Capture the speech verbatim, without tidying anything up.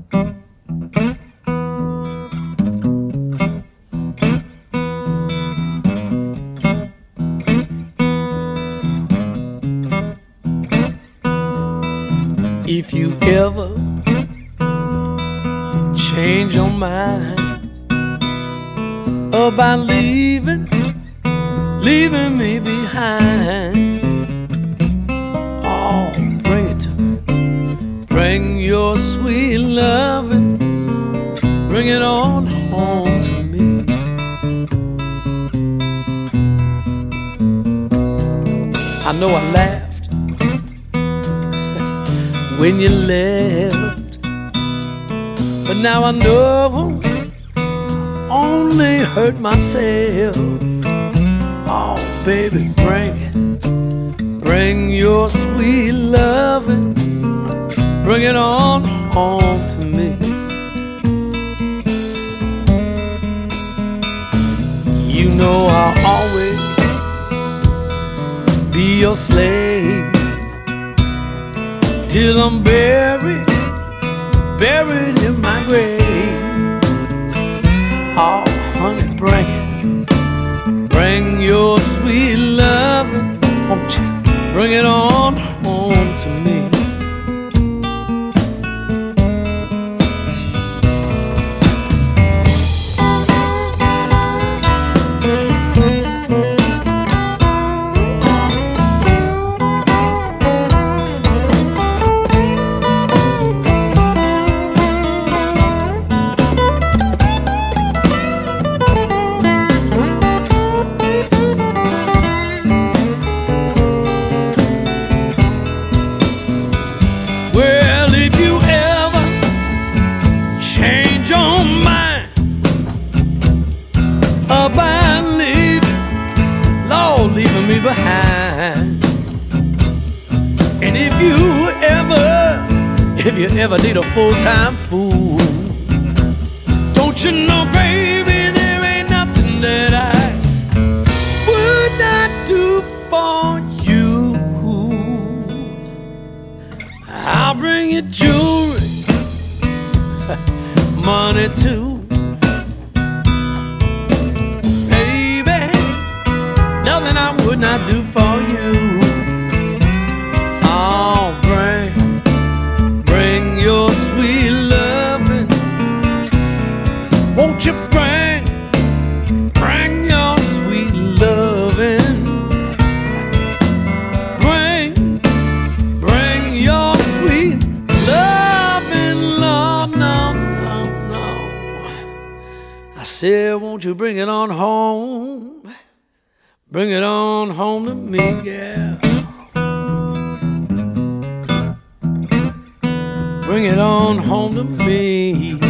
If you ever change your mind about leaving, leaving me behind, oh, bring it to me. Bring your sweet loving, bring it on home to me. I know I laughed when you left, but now I know only hurt myself. Oh, baby, bring it. Bring your sweet loving, bring it on home to me. You know I'll always be your slave till I'm buried, buried in my grave. Oh, honey, bring it. Bring your sweet loving, won't you? Bring it on home to me. About leaving, Lord, leaving me behind. And if you ever, if you ever need a full-time fool, don't you know, baby, there ain't nothing that I would not do for you. I'll bring you jewelry, money too. Nothing I would not do for you. Oh, bring, bring your sweet loving. Won't you bring, bring your sweet loving. Bring, bring your sweet loving, Lord, no, no, no. I said, won't you bring it on home? Bring it on home to me, girl. Bring it on home to me.